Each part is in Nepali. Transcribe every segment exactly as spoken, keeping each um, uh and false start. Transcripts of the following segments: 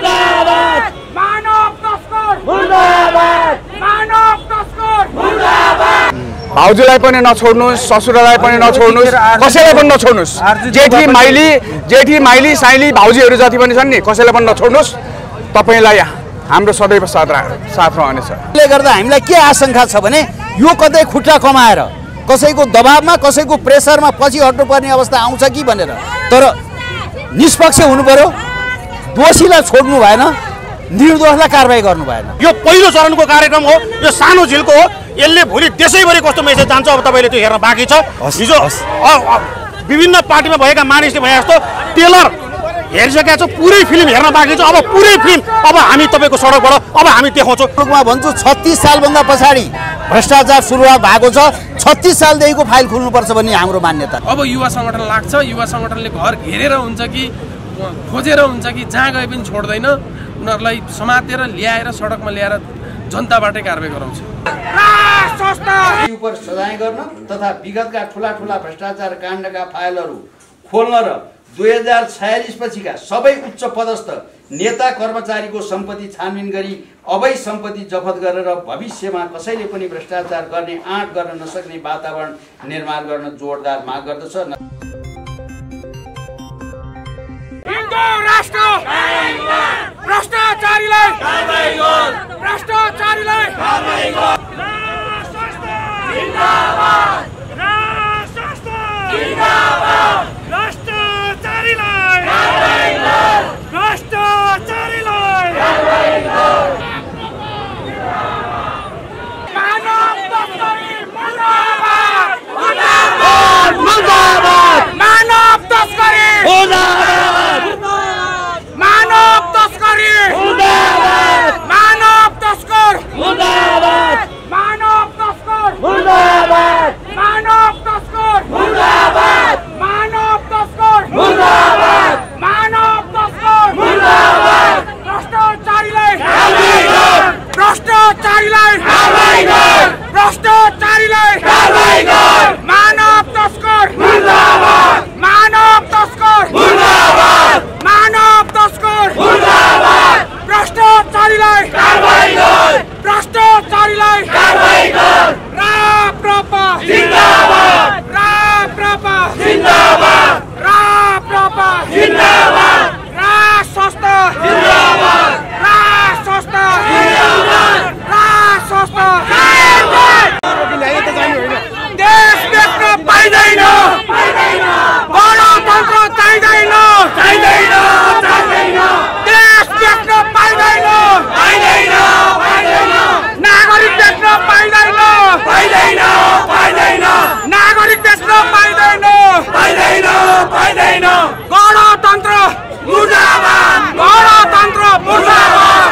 मुर्दाबाद मानव तस्कर मुर्दाबाद मानव तस्कर मुर्दाबाद भाउजूलाई पनि नछोड्नुस् ससुरालाई पनि नछोड्नुस् कसैलाई पनि नछोड्नुस् जेठी माइली जेठी माइली साइली भाउजूहरू जति पनि छन् नि कसैलाई पनि नछोड्नुस् तपाईलाई हाम्रो सदैव साथ साथ रहनेछ। त्यसले गर्दा हामीलाई के आशंका छ भने यो कतै खुट्टा कमाएर कसैको दबावमा कसैको प्रेसरमा पछि हट्नुपर्ने अवस्था आउँछ कि भनेर तर निष्पक्ष हुनु पर्यो दोषीलाई छोड्नु भएन निर्दोषलाई कारबाही गर्नु भएन। यो पहिलो चरणको कार्यक्रम हो यो सानो झिल्को हो यसले भोलि देशैभरि कस्तो मेसेज जान्छ अब तपाईले त्यो हेर्न बाँकी छ। हिजो विभिन्न पार्टीमा भएका मानिसले भने जस्तो टेलर हेरिसकेका छौँ पुरै फिल्म हेर्न बाँकी छ अब पुरै फिल्म अब हामी तपाईँको सडकबाट अब हामी देखाउँछौँ। म भन्छु छत्तीस सालभन्दा पछाडि भ्रष्टाचार सुरुवात भएको छ छत्तीस सालदेखिको फाइल खुल्नुपर्छ भन्ने हाम्रो मान्यता। अब युवा सङ्गठन लाग्छ युवा सङ्गठनले घर घेरेर हुन्छ कि खोजेर हुन्छ कि जहाँ गए पनि छोड्दैन उनीहरूलाई समातेर ल्याएर सडकमा ल्याएर जनताबाटै कारबाही गराउँछ। उपर सजाय गर्न तथा विगतका ठुला ठुला भ्रष्टाचार काण्डका फाइलहरू खोल्न र दुई हजार छयालिस पछिका सबै उच्च पदस्थ नेता कर्मचारीको सम्पत्ति छानबिन गरी अवैध सम्पत्ति जफत गरेर भविष्यमा कसैले पनि भ्रष्टाचार गर्ने आँट गर्न नसक्ने वातावरण निर्माण गर्न जोडदार माग गर्दछ। हिन्दू राष्ट्र भ्रष्टाचारीलाई कारबाही गर भ्रष्टाचारीलाई कारबाही गर जिन्दाबाद राष्ट्र जिन्दाबाद भ्रष्टाचारीलाई कारबाही गर भ्रष्टाचारीलाई कारबाही गर मानव तस्करी मुर्दाबाद मुर्दाबाद मुर्दाबाद मानव तस्करी मुर्दाबाद मानव तस्करी मुर्दाबाद मानव तस्कर मुर्दाबाद मानव तस्कर मुर्दाबाद मानव तस्कर मुर्दाबाद मानव तस्कर मुर्दाबाद मानव तस्कर मुर्दाबाद भ्रष्टाचारीलाई कारबाही गर भ्रष्टाचारीलाई कारबाही गर भ्रष्टाचारीलाई कारबाही गर मानव तस्कर मुर्दाबाद मानव तस्कर मुर्दाबाद मानव तस्कर मुर्दाबाद भ्रष्टाचारीलाई कारबाही गर भ्रष्टाचारीलाई कारबाही गर राप्रपा जिन्दाबाद राप्रपा जिन्दाबाद राप्रपा जिन्दाबाद राष्ट्र जिन्दाबाद राष्ट्र जिन्दाबाद राष्ट्र देश देख्न पाइँदैन गणतन्त्र चाहिँदैन चाहिँदैन चाहिँदैन देश देख्न पाइँदैन पाइँदैन पाइँदैन नागरिक देख्न पाइँदैन पाइँदैन पाइँदैन नागरिक देख्न पाइँदैन पाइँदैन पाइँदैन गणतन्त्र मुर्दाबाद गणतन्त्र मुर्दाबाद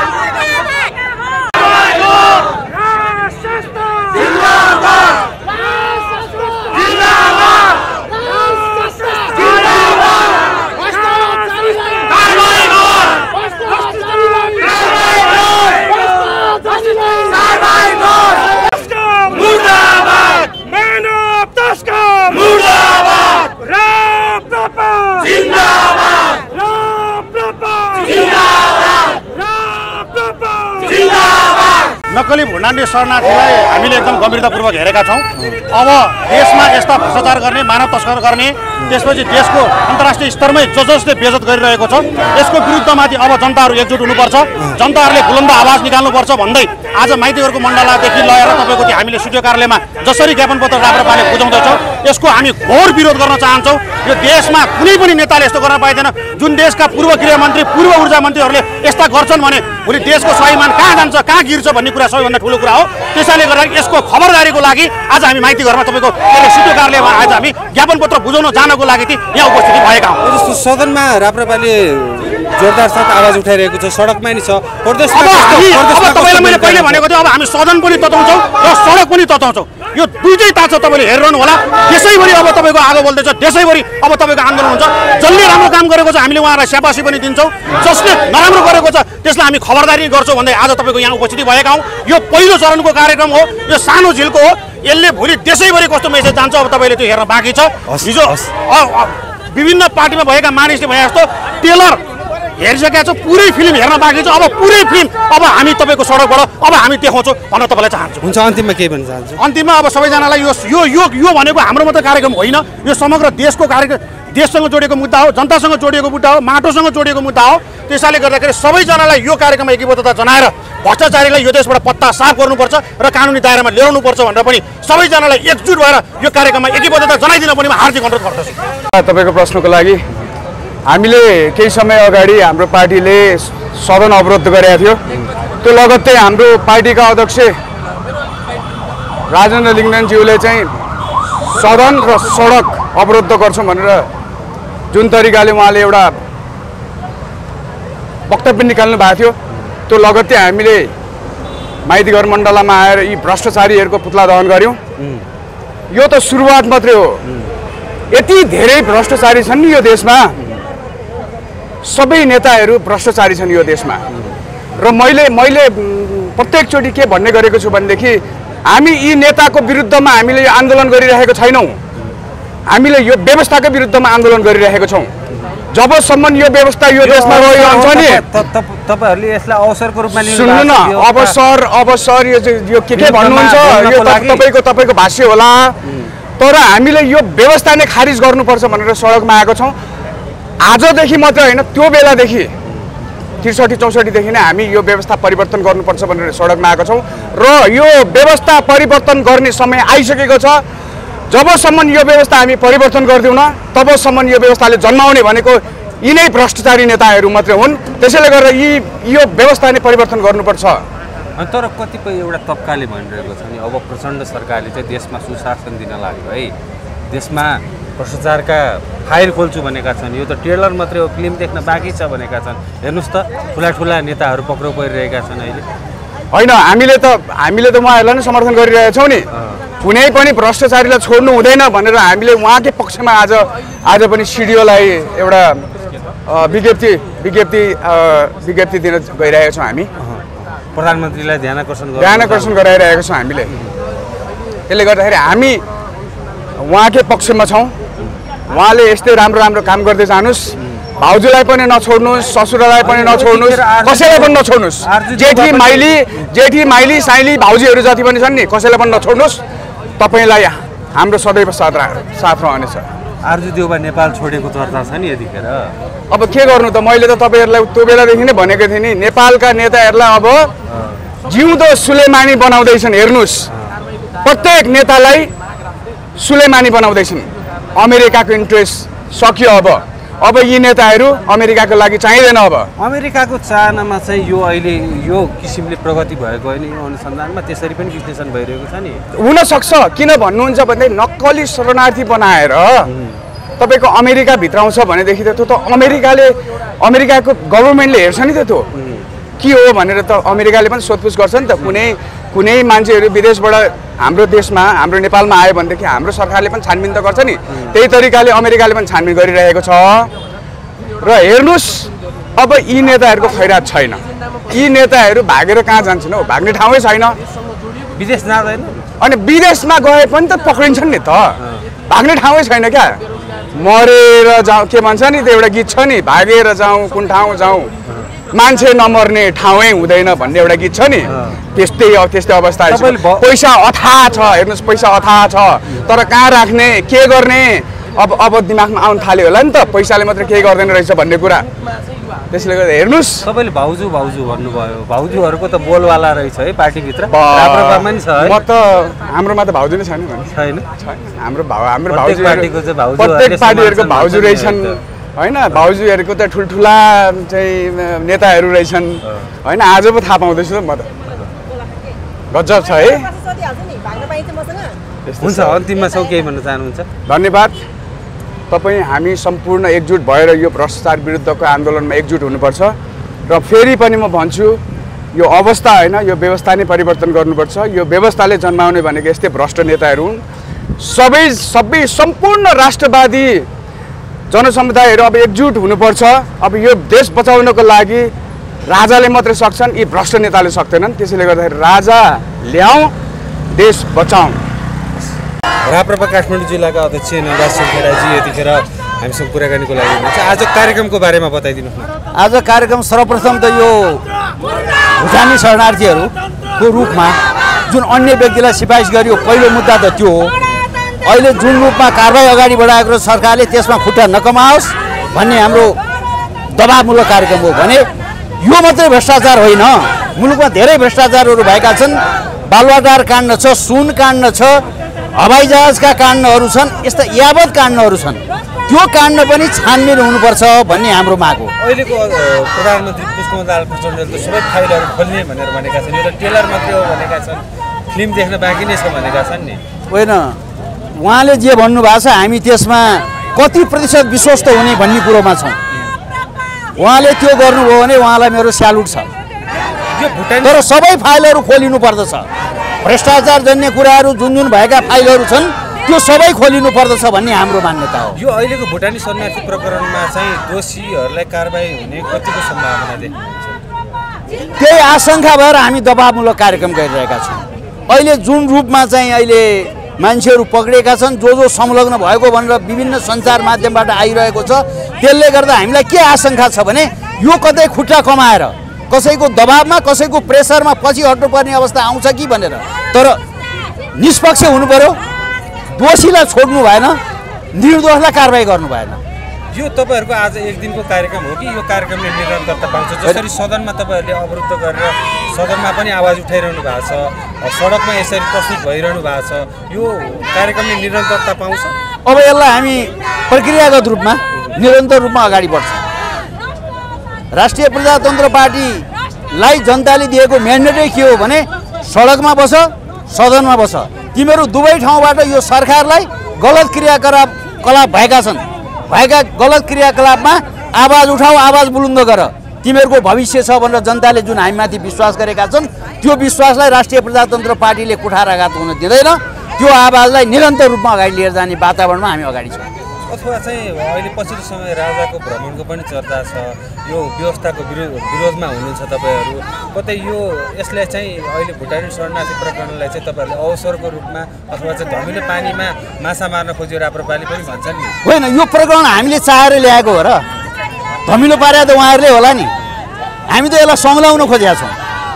नक्कली भुण्डाण्डी शरणार्थीलाई हामीले एकदम गम्भीरतापूर्वक हेरेका छौँ। अब देशमा यस्ता भ्रष्टाचार गर्ने मानव तस्कर गर्ने त्यसपछि देशको अन्तर्राष्ट्रिय स्तरमै ज जसले बेइज्जत गरिरहेको छ यसको विरुद्धमाथि अब जनताहरू एकजुट हुनुपर्छ जनताहरूले बुलन्द आवाज निकाल्नुपर्छ भन्दै आज माइतीहरूको मण्डलादेखि लगेर तपाईँको त्यो हामीले सिडिओ कार्यालयमा जसरी ज्ञापन पत्र राप्रपाले बुझाउँदैछौँ यसको हामी घोर विरोध गर्न चाहन्छौँ। यो देशमा कुनै पनि नेताले यस्तो गर्न पाइँदैन। जुन देशका पूर्व गृहमन्त्री पूर्व ऊर्जा मन्त्रीहरूले यस्ता गर्छन् भने भोलि देशको स्वाभिमान कहाँ जान्छ कहाँ गिर्छ भन्ने कुरा सबैभन्दा ठुलो कुरा हो। त्यसैले गर्दा यसको खबरदारीको लागि आज हामी माइती घरमा तपाईँको सिडिओ कार्यालयमा आज हामी ज्ञापन पत्र बुझाउन जानको लागि यहाँ उपस्थित भएका हौँ। सदनमा राप्रपाले जोरदार साथ आवाज उठाइरहेको छ सडकमा नि छ प्रदेशमा। अब तपाईँलाई मैले पहिले भनेको थिएँ अब हामी सदन पनि तताउँछौँ र सडक पनि तताउँछौँ यो दुईटै ताछ तपाईँले हेरिरहनु होला। देशैभरि अब तपाईँको आगो बोल्दैछ देशैभरि अब तपाईँको आन्दोलन हुन्छ। जसले राम्रो काम गरेको छ हामीले उहाँलाई स्याबासी पनि दिन्छौँ जसले नराम्रो गरेको छ त्यसलाई हामी खबरदारी गर्छौँ भन्दै आज तपाईँको यहाँ उपस्थिति भएका हौँ। यो पहिलो चरणको कार्यक्रम हो यो सानो झिल्को हो यसले भोलि देशैभरि कस्तो मेसेज जान्छ अब तपाईँले त्यो हेर्न बाँकी छ। हिजो विभिन्न पार्टीमा भएका मानिसले भने जस्तो टेलर हेरिसकेका छौँ, पुरै फिल्म हेर्न बाँकी छ। अब पुरै फिल्म अब हामी तपाईँको सडकबाट अब हामी देखाउँछौँ भन्न तपाईँलाई चाहन्छु। हुन्छ, अन्तिममा के भन्न चाहन्छु? अन्तिममा अब सबैजनालाई यो यो यो यो भनेको हाम्रो मात्रै कार्यक्रम होइन, यो समग्र देशको कार्यक्रम, देशसँग जोडिएको मुद्दा हो, जनतासँग जोडिएको मुद्दा हो, माटोसँग जोडिएको मुद्दा हो। त्यसैले गर्दाखेरि सबैजनालाई यो कार्यक्रममा एकीबद्धता जनाएर भ्रष्टाचारीलाई यो देशबाट पत्ता साफ गर्नुपर्छ र कानुनी दायरामा ल्याउनुपर्छ भनेर पनि सबैजनालाई एकजुट भएर यो कार्यक्रममा एकीबद्धता जनाइदिन पनि म हार्दिक अनुरोध गर्दछु। तपाईँको प्रश्नको लागि हामीले केही समय अगाडि हाम्रो पार्टीले सदन अवरोध गरेका थियो। त्यो लगत्तै हाम्रो पार्टीका अध्यक्ष राजेन्द्र लिङ्गदेनज्यूले चाहिँ सदन र सडक अवरुद्ध गर्छौँ भनेर जुन तरिकाले उहाँले एउटा वक्तव्य निकाल्नु भएको थियो, त्यो लगत्तै हामीले माइतीघर मण्डलामा आएर यी भ्रष्टाचारीहरूको पुतला दहन गऱ्यौँ। यो त सुरुवात मात्रै हो। यति धेरै भ्रष्टाचारी छन् नि यो देशमा, सबै नेताहरू भ्रष्टाचारी छन् यो देशमा। र मैले मैले प्रत्येकचोटि के भन्ने गरेको छु भनेदेखि हामी यी नेताको विरुद्धमा हामीले यो आन्दोलन गरिरहेको छैनौँ, हामीले यो व्यवस्थाको विरुद्धमा आन्दोलन गरिरहेको छौँ। जबसम्म यो व्यवस्था यो देशमा रहिरहन्छ नि, तपाईँहरूले यसलाई अवसरको रूपमा लिनु सुन्नु न, अवसर अवसर यो यो के के भन्नुहुन्छ यो तपाईँको तपाईँको भाष्य होला, तर हामीले यो व्यवस्था नै खारिज गर्नुपर्छ भनेर सडकमा आएको छौँ। आजदेखि मात्रै होइन, त्यो बेलादेखि त्रिसठी चौसठीदेखि नै हामी यो व्यवस्था परिवर्तन गर्नुपर्छ भनेर सडकमा आएको छौँ र यो व्यवस्था परिवर्तन गर्ने समय आइसकेको छ। जबसम्म यो व्यवस्था हामी परिवर्तन गर्दैनौँ तबसम्म यो व्यवस्थाले जन्माउने भनेको यिनै भ्रष्टाचारी नेताहरू मात्रै हुन्। त्यसैले गर्दा यी यो व्यवस्था नै परिवर्तन गर्नुपर्छ। तर कतिपय एउटा तबकाले भनिरहेको छ नि, अब प्रचण्ड सरकारले चाहिँ देशमा सुशासन दिन लाग्यो है, देशमा भ्रष्टाचारका फाइल खोल्छु भनेका छन्। यो त ट्रेलर मात्रै हो, फिल्म देख्न बाँकी छ भनेका छन्। हेर्नुहोस् त, ठुला ठुला नेताहरू पक्राउ परिरहेका छन् अहिले। होइन, हामीले त हामीले त उहाँहरूलाई नै समर्थन गरिरहेका छौँ नि। कुनै पनि भ्रष्टाचारीलाई छोड्नु हुँदैन भनेर हामीले उहाँकै पक्षमा आज आज पनि सिडिओलाई एउटा विज्ञप्ति विज्ञप्ति विज्ञप्ति दिन गइरहेका छौँ। हामी प्रधानमन्त्रीलाई ध्यान आकर्षण ध्यान आकर्षण गराइरहेका छौँ हामीले। त्यसले गर्दाखेरि हामी उहाँकै पक्षमा छौँ। उहाँले यस्तै राम्रो राम्रो काम गर्दै जानुहोस्, भाउजूलाई पनि नछोड्नुहोस्, ससुरालाई पनि नछोड्नुहोस्, कसैलाई पनि नछोड्नुहोस्। जेठी माइली जेठी माइली साइली भाउजूहरू जति पनि छन् नि, कसैलाई पनि नछोड्नुहोस्। तपाईँलाई हाम्रो सदैव साथ साथ रहनेछ। आरजु देउबा नेपाल छोडेको चर्चा छ नि यतिखेर। अब के गर्नु त, मैले त तपाईँहरूलाई त्यो बेलादेखि नै भनेको थिएँ नि, नेपालका नेताहरूलाई अब जिउँदो सुलेमानी बनाउँदैछन्। हेर्नुहोस्, प्रत्येक नेतालाई सुलेमानी बनाउँदैछन्। अमेरिकाको इन्ट्रेस्ट सकियो। अब अब यी नेताहरू अमेरिकाको लागि चाहिँदैन। अब अमेरिकाको चाहनामा चाहिँ यो अहिले यो किसिमले प्रगति भएको होइन, यो अनुसन्धानमा त्यसरी पनि विश्लेषण भइरहेको छ नि। हुनसक्छ, किन भन्नुहुन्छ भने नक्कली शरणार्थी बनाएर तपाईँको अमेरिका भित्राउँछ भनेदेखि त त्यो त अमेरिकाले अमेरिकाको गभर्मेन्टले हेर्छ नि त, त्यो के हो भनेर त अमेरिकाले पनि सोधपुछ गर्छ नि त। कुनै कुनै मान्छेहरू विदेशबाट हाम्रो देशमा हाम्रो नेपालमा आयो भनेदेखि हाम्रो सरकारले पनि छानबिन त गर्छ नि, त्यही तरिकाले अमेरिकाले पनि छानबिन गरिरहेको छ। र हेर्नुहोस्, अब यी नेताहरूको खैरात छैन। यी नेताहरू भागेर कहाँ जान्छन् हौ, भाग्ने ठाउँै छैन। विदेश जाँदैन, अनि विदेशमा गए पनि त पक्रिन्छन् नि त, भाग्ने ठाउँै छैन क्या। मरेर जाउँ के भन्छ नि, त्यो एउटा गीत छ नि, भागेर जाउँ कुन ठाउँ जाउँ, मान्छे नमर्ने ठाउँै हुँदैन भन्ने एउटा गीत छ नि, त्यस्तै त्यस्तै अवस्था। पैसा अथाह छ, हेर्नुहोस् पैसा अथाह छ, तर कहाँ राख्ने के गर्ने अब अब दिमागमा आउनु थाल्यो होला नि त, पैसाले मात्रै केही गर्दैन रहेछ भन्ने कुरा। त्यसले गर्दा हेर्नुहोस्, तपाईँले भाउजू भाउजू भन्नुभयो, भाउजूहरूको त बोलवाला रहेछ है पार्टीभित्र, राप्रपामा नि छ है। म त हाम्रोमा त भाउजू नै छैन भने छैन, हाम्रो भाउ हाम्रो भाउजू पार्टीको चाहिँ भाउजू, प्रत्येक पार्टीहरूको भाउजू रहेछन् होइन। भाउजूहरूको त ठुल्ठुला चाहिँ नेताहरू रहेछन् होइन। आज पो थाहा पाउँदैछु त म त, गजब छ है। हुन्छ, अन्तिममा सौ केही भन्न चाहनुहुन्छ? धन्यवाद। तपाईँ हामी सम्पूर्ण एकजुट भएर यो भ्रष्टाचार विरुद्धको आन्दोलनमा एकजुट हुनुपर्छ। र फेरि पनि म भन्छु, यो अवस्था होइन, यो व्यवस्था नै परिवर्तन गर्नुपर्छ। यो व्यवस्थाले जन्माउने भनेको यस्तै भ्रष्ट नेताहरू हुन्। सबै सबै सम्पूर्ण राष्ट्रवादी जनसमुदायहरू अब एकजुट हुनुपर्छ। अब यो देश बचाउनको लागि राजाले मात्रै सक्छन्, यी भ्रष्ट नेताले सक्दैनन्। त्यसैले गर्दाखेरि राजा ल्याउँ, देश बचाउँ। राप्रपा काठमाडौँ जिल्लाका अध्यक्ष नवाज खेडाजी यतिखेर हामीसँग कुराकानीको लागि हुनुहुन्छ। आज कार्यक्रमको बारेमा बताइदिनुहोस् न। आज कार्यक्रम सर्वप्रथम त यो भुटानी शरणार्थीहरूको रूपमा जुन अन्य व्यक्तिलाई सिफारिस गरियो पहिलो मुद्दा त त्यो हो। अहिले जुन रूपमा कारबाही अगाडि बढाएको सरकारले त्यसमा खुट्टा नकमाओस् भन्ने हाम्रो दबावमूलक कार्यक्रम हो भने यो मात्रै भ्रष्टाचार होइन, मुलुकमा धेरै भ्रष्टाचारहरू भएका छन्। बालुवाटार काण्ड छ, सुन काण्ड छ, हवाईजहाजका काण्डहरू छन्, यस्ता यावत काण्डहरू छन्। त्यो काण्ड पनि छानबिन हुनुपर्छ भन्ने हाम्रो माग हो। अहिलेको प्रधानमन्त्री पुष्पकमल प्रचण्डले त सबै फाइलहरू खोल्ने भनेर भनेका छन्, यो त टेलर मात्रै हो भनेका छन्, फिल्म देख्न बाँकी नै छ भनेका छन् नि। होइन, उहाँले जे भन्नुभएको छ हामी त्यसमा कति प्रतिशत विश्वस्त हुने भन्ने कुरोमा छौँ। उहाँले त्यो गर्नुभयो भने उहाँलाई मेरो स्यालुट छ। तर सबै फाइलहरू खोलिनु पर्दछ। भ्रष्टाचार जन्य कुराहरू जुन जुन भएका फाइलहरू छन् त्यो सबै खोलिनु पर्दछ भन्ने हाम्रो मान्यता हो। यो अहिलेको भुटानी शरणार्थी प्रकरणमा चाहिँ दोषीहरूलाई कारबाही हुने कतिको सम्भावना देखिन्छ? त्यही आशंका भएर हामी दबावमूलक कार्यक्रम गरिरहेका छौँ। अहिले जुन रूपमा चाहिँ अहिले मान्छेहरू पक्रिएका छन्, जो जो संलग्न भएको भनेर विभिन्न सञ्चार माध्यमबाट आइरहेको छ, त्यसले गर्दा हामीलाई के आशंका छ भने यो कतै खुट्टा कमाएर कसैको दबावमा कसैको प्रेसरमा पछि हट्नुपर्ने अवस्था आउँछ कि भनेर। तर निष्पक्ष हुनु पर्यो, दोषीलाई छोड्नु भएन, निर्दोषलाई कारबाही गर्नु भएन। यो तपाईँहरूको आज एक दिनको कार्यक्रम हो कि यो कार्यक्रमले निरन्तरता पाउँछ? जसरी सदनमा तपाईँहरूले अवरुद्ध गरेर सदनमा पनि आवाज उठाइरहनु भएको छ, सडकमा यसरी प्रस्तुत भइरहनु भएको छ, यो कार्यक्रमले निरन्तरता पाउँछ? अब यसलाई हामी प्रक्रियागत रूपमा निरन्तर रूपमा अगाडि बढ्छौँ। राष्ट्रिय प्रजातन्त्र पार्टीलाई जनताले दिएको म्यान्डेटै के हो भने सडकमा बस, सदनमा बस। तिमीहरू दुवै ठाउँबाट यो सरकारलाई गलत क्रियाकलाप कलाप भएका छन्, भएका गलत क्रियाकलापमा आवाज उठाऊ, आवाज बुलन्द गर। तिमीहरूको भविष्य छ भनेर जनताले जुन हामीमाथि विश्वास गरेका छन् त्यो विश्वासलाई राष्ट्रिय प्रजातन्त्र पार्टीले कुठाराघात हुन दिँदैन। त्यो आवाजलाई निरन्तर रूपमा अगाडि लिएर जाने वातावरणमा हामी अगाडि छौँ। अथवा चाहिँ अहिले पछिल्लो समय राजाको भ्रमणको पनि चर्चा छ, यो व्यवस्थाको विरोध विरोधमा हुनुहुन्छ तपाईँहरू। कतै यो यसलाई चाहिँ अहिले भुटानी शरणार्थी प्रकरणलाई चाहिँ तपाईँहरूले अवसरको रूपमा अथवा चाहिँ धमिलो पानीमा माछा मार्न खोज्यो राप्रपाले पनि भन्छन् नि? होइन, यो प्रकरण हामीले चाहेर ल्याएको हो र धमिलो पारे त उहाँहरूले होला नि। हामी त यसलाई सम्झाउन खोजेका छौँ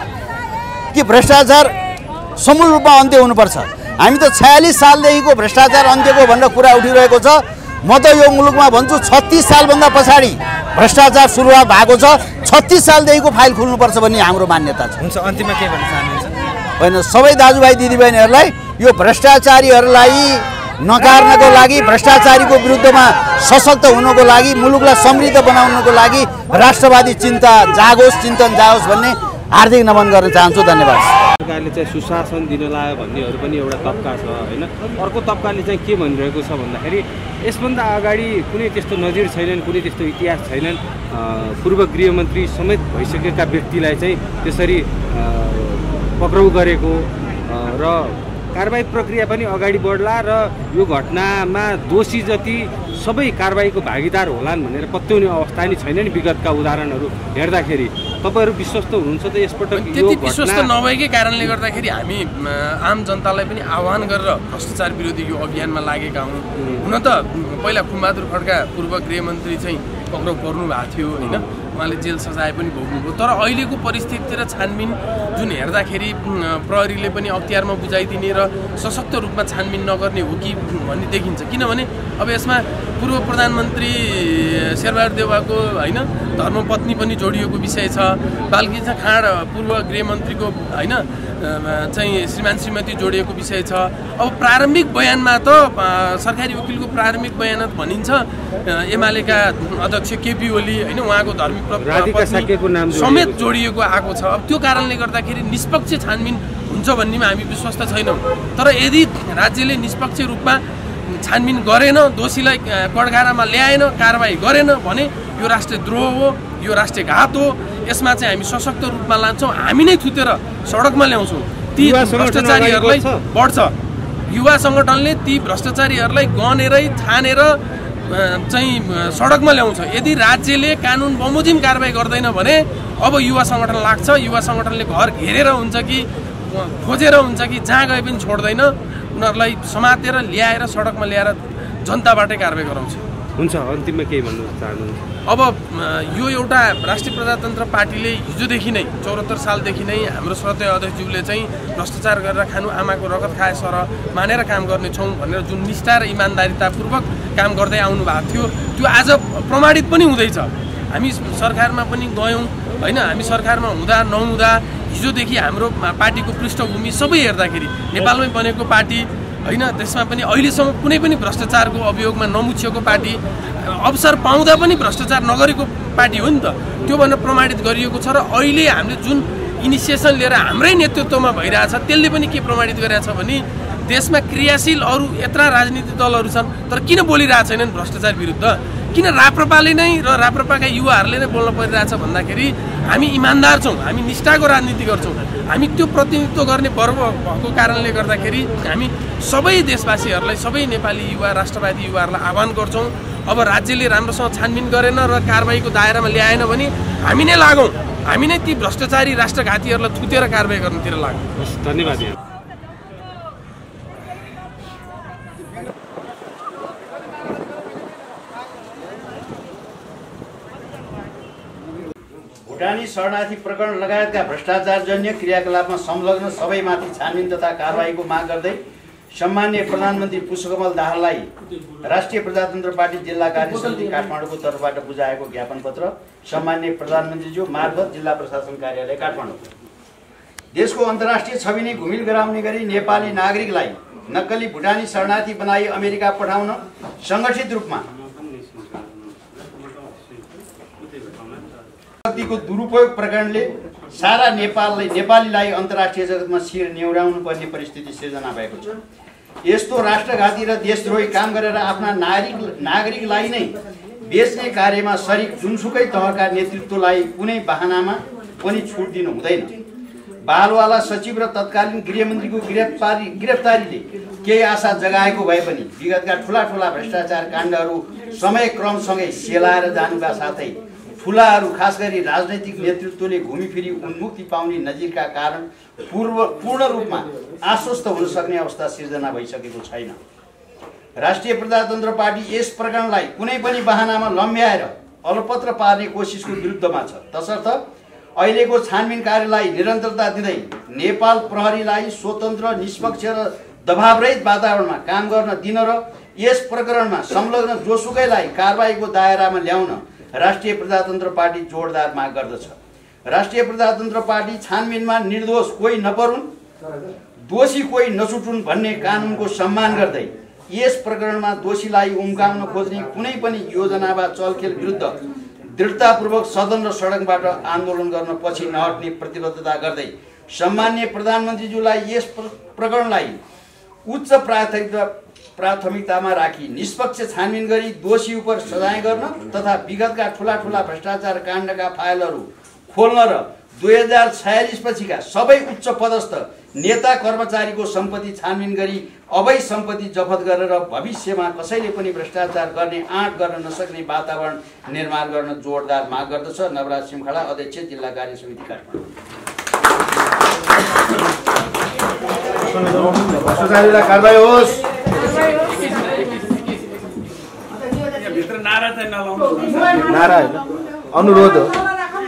कि भ्रष्टाचार समूल रूपमा अन्त्य हुनुपर्छ। हामी त छयालिस सालदेखिको भ्रष्टाचार अन्त्यको भनेर कुरा उठिरहेको छ। म त यो मुलुकमा भन्छु छत्तिस सालभन्दा पछाडि भ्रष्टाचार सुरुवात भएको छ। छत्तिस सालदेखिको फाइल खुल्नुपर्छ भन्ने हाम्रो मान्यता छ। हुन्छ, अन्तिममा के भन्न चाहनुहुन्छ? होइन, सबै दाजुभाइ दिदीबहिनीहरूलाई यो भ्रष्टाचारीहरूलाई नकार्नको लागि, भ्रष्टाचारीको विरुद्धमा सशक्त हुनको लागि, मुलुकलाई समृद्ध बनाउनको लागि राष्ट्रवादी चिन्ता जागोस्, चिन्तन जाओस् भन्ने हार्दिक नमन गर्न चाहन्छु। धन्यवाद। सरकारले चाहिँ सुशासन दिन लाग्यो भन्नेहरू पनि एउटा तबका छ होइन। अर्को तबकाले चाहिँ के भनिरहेको छ भन्दाखेरि यसभन्दा अगाडि कुनै त्यस्तो नजिर छैनन्, कुनै त्यस्तो इतिहास छैनन्, पूर्व गृहमन्त्री समेत भइसकेका व्यक्तिलाई चाहिँ त्यसरी पक्राउ गरेको र कारबाही प्रक्रिया पनि अगाडि बढ्ला र यो घटनामा दोषी जति सबै कारबाहीको भागीदार होलान् भनेर पत्याउने अवस्था नि छैन नि। विगतका उदाहरणहरू हेर्दाखेरि तपाईँहरू विश्वस्त हुनुहुन्छ त यसपटक? त्यति विश्वस्त नभएकै कारणले गर्दाखेरि हामी आम जनतालाई पनि आह्वान गरेर भ्रष्टाचार विरोधी यो अभियानमा लागेका हौँ। हुन त पहिला खुमबहादुर खड्का पूर्व गृहमन्त्री चाहिँ पक्राउ पर्नु भएको थियो होइन, उहाँले जेल सजाय पनि भोग्नुभयो। तर अहिलेको परिस्थिति र छानबिन जुन हेर्दाखेरि प्रहरीले पनि अख्तियारमा बुझाइदिने र सशक्त रूपमा छानबिन नगर्ने हो कि भन्ने देखिन्छ। किनभने अब यसमा पूर्व प्रधानमन्त्री शेरबहादुर देउवाको होइन धर्मपत्नी पनि जोडिएको विषय छ, बालकृष्ण खाँड पूर्व गृहमन्त्रीको होइन चाहिँ श्रीमान श्रीमती जोडिएको विषय छ। अब प्रारम्भिक बयानमा त सरकारी वकिलको प्रारम्भिक बयान भनिन्छ एमालेका अध्यक्ष केपी ओली होइन उहाँको धर्मी समेत जोडिएको आएको छ। अब त्यो कारणले गर्दाखेरि निष्पक्ष छानबिन हुन्छ भन्नेमा हामी विश्वस्त छैनौँ। तर यदि राज्यले निष्पक्ष रूपमा छानबिन गरेन, दोषीलाई कठघारामा ल्याएन, कारबाही गरेन भने यो राष्ट्रद्रोह हो, यो राष्ट्रघात हो। यसमा चाहिँ हामी सशक्त रूपमा लान्छौँ, हामी नै थुतेर सडकमा ल्याउँछौँ। ती भ्रष्टाचारीहरूलाई बढ्छ, युवा सङ्गठनले ती भ्रष्टाचारीहरूलाई गनेरै छानेर चाहिँ सडकमा ल्याउँछ। यदि राज्यले कानुन बमोजिम कारबाही गर्दैन भने अब युवा सङ्गठन लाग्छ। युवा सङ्गठनले घर घेरेर हुन्छ कि खोजेर हुन्छ कि जहाँ गए पनि छोड्दैन, उनीहरूलाई समातेर ल्याएर सडकमा ल्याएर जनताबाटै कारबाही गराउँछ। हुन्छ अन्तिममा केही भन्नु चाहनुहुन्छ? अब यो एउटा राष्ट्रिय प्रजातन्त्र पार्टीले हिजोदेखि नै चौहत्तर सालदेखि नै हाम्रो श्रद्धेय अध्यक्षज्यूले चाहिँ भ्रष्टाचार गरेर खानु आमाको रगत खाए सर मानेर काम गर्नेछौँ भनेर जुन निष्ठा र इमान्दारितापूर्वक काम गर्दै आउनु भएको थियो त्यो आज प्रमाणित पनि हुँदैछ। हामी सरकारमा पनि गयौँ होइन, हामी सरकारमा हुँदा नहुँदा हिजोदेखि हाम्रो पार्टीको पृष्ठभूमि सबै हेर्दाखेरि नेपालमै बनेको पार्टी होइन, त्यसमा पनि अहिलेसम्म कुनै पनि भ्रष्टाचारको अभियोगमा नमुछिएको पार्टी, अवसर पाउँदा पनि भ्रष्टाचार नगरेको पार्टी हो नि त, त्यो भनेर प्रमाणित गरिएको छ। र अहिले हामीले जुन इनिसिएसन लिएर हाम्रै नेतृत्वमा भइरहेछ त्यसले पनि के प्रमाणित गरिरहेछ भने देशमा क्रियाशील अरू यत्रा राजनीतिक दलहरू छन् तर किन बोलिरहेको छैनन् भ्रष्टाचार विरुद्ध? किन राप्रपाले नै र राप्रपाका युवाहरूले नै बोल्न परिरहेछ भन्दाखेरि हामी इमान्दार छौँ, हामी निष्ठाको राजनीति गर्छौँ, हामी त्यो प्रतिनिधित्व गर्ने वर्ग भएको कारणले गर्दाखेरि हामी सबै देशवासीहरूलाई, सबै नेपाली युवा राष्ट्रवादी युवाहरूलाई आह्वान गर्छौँ। अब राज्यले राम्रोसँग छानबिन गरेन र कारबाहीको दायरामा ल्याएन भने हामी नै लागौँ, हामी नै ती भ्रष्टाचारी राष्ट्रघातीहरूलाई थुतेर कारबाही गर्नुतिर लागौँ। धन्यवाद। भुटानी शरणार्थी प्रकरण लगायतका भ्रष्टाचारजन्य क्रियाकलापमा संलग्न सबैमाथि छानबिन तथा कारबाहीको माग गर्दै सम्माननीय प्रधानमन्त्री पुष्पकमल दाहाललाई राष्ट्रिय प्रजातन्त्र पार्टी जिल्ला कार्य समिति काठमाडौँको तर्फबाट बुझाएको ज्ञापन पत्र सम्माननीय प्रधानमन्त्रीज्यू मार्फत जिल्ला प्रशासन कार्यालय काठमाडौँ। देशको अन्तर्राष्ट्रिय छवि नै घुमिल गराउने गरी नेपाली नागरिकलाई नक्कली भुटानी शरणार्थी बनाई अमेरिका पठाउन सङ्गठित रूपमा शक्तिको दुरुपयोग प्रकरणले सारा नेपाललाई नेपालीलाई अन्तर्राष्ट्रिय जगतमा शिर नेउराउनु पर्ने परिस्थिति सिर्जना भएको छ। यस्तो राष्ट्रघाती र देशद्रोही काम गरेर आफ्ना नागरिक नागरिकलाई नै बेच्ने कार्यमा सरिक जुनसुकै तहका नेतृत्वलाई कुनै बहानामा पनि छुट दिनु हुँदैन। बालवाला सचिव र तत्कालीन गृहमन्त्रीको गिरफ्तारी गिरफ्तारीले केही आशा जगाएको भए पनि विगतका ठुला ठुला भ्रष्टाचार काण्डहरू समयक्रमसँगै सेलाएर जानुका साथै ठुलाहरू खास गरी राजनैतिक नेतृत्वले घुमिफिरी उन्मुक्ति पाउने नजिरका कारण पूर्व पूर्ण रूपमा आश्वस्त हुन सक्ने अवस्था सिर्जना भइसकेको छैन। राष्ट्रिय प्रजातन्त्र पार्टी यस प्रकरणलाई कुनै पनि बहानामा लम्ब्याएर अलपत्र पार्ने कोसिसको विरुद्धमा छ। तसर्थ अहिलेको छानबिन कार्यलाई निरन्तरता दिँदै नेपाल प्रहरीलाई स्वतन्त्र निष्पक्ष र दबावरहित वातावरणमा काम गर्न दिन र यस प्रकरणमा संलग्न जोसुकैलाई कारबाहीको दायरामा ल्याउन राष्ट्रिय प्रजातन्त्र पार्टी जोडदार माग गर्दछ। राष्ट्रिय प्रजातन्त्र पार्टी छानबिनमा निर्दोष कोही नपरुन्, दोषी कोही नछुटुन् भन्ने कानुनको सम्मान गर्दै यस प्रकरणमा दोषीलाई उम्काउन खोज्ने कुनै पनि योजना वा चलखेल विरुद्ध दृढतापूर्वक सदन र सडकबाट आन्दोलन गर्न पछि नहट्ने प्रतिबद्धता गर्दै सम्माननीय प्रधानमन्त्रीज्यूलाई यस प्रकरणलाई उच्च प्राथमिकता प्राथमिकतामा राखी निष्पक्ष छानबिन गरी दोषी उप सजाय गर्न तथा विगतका ठुला ठुला भ्रष्टाचार काण्डका फाइलहरू खोल्न र दुई हजार छयालिस पछिका सबै उच्च पदस्थ नेता कर्मचारीको सम्पत्ति छानबिन गरी अवैध सम्पत्ति जफत गरेर भविष्यमा कसैले पनि भ्रष्टाचार गर्ने आँट गर्न नसक्ने वातावरण निर्माण गर्न जोडदार माग गर्दछ। नवराज सिमखडा, अध्यक्ष, जिल्ला कार्य समिति, काठमाडौँ। कारबाही होस्। नारा चाहिँ नलाउनु, नारा होइन, अनुरोध हो।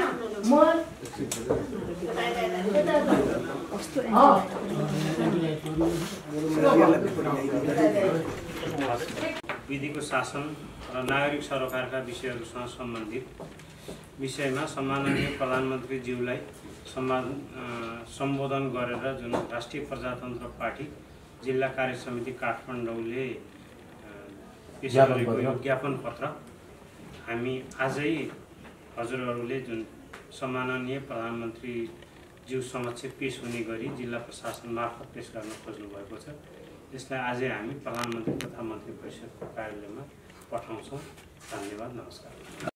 विधिको शासन र नागरिक सरोकारका विषयहरूसँग सम्बन्धित विषयमा सम्माननीय प्रधानमन्त्रीज्यूलाई सम्मान सम्बोधन गरेर जुन राष्ट्रिय प्रजातन्त्र पार्टी जिल्ला कार्य समिति काठमाडौँले पेश गरेको यो ज्ञापन पत्र हामी आजै हजुरहरूले जुन सम्माननीय प्रधानमन्त्रीज्यू समक्ष पेश हुने गरी जिल्ला प्रशासन मार्फत पेश गर्न खोज्नु भएको छ। यसलाई आजै हामी प्रधानमन्त्री तथा मन्त्री परिषदको कार्यालयमा पठाउँछौँ। धन्यवाद, नमस्कार।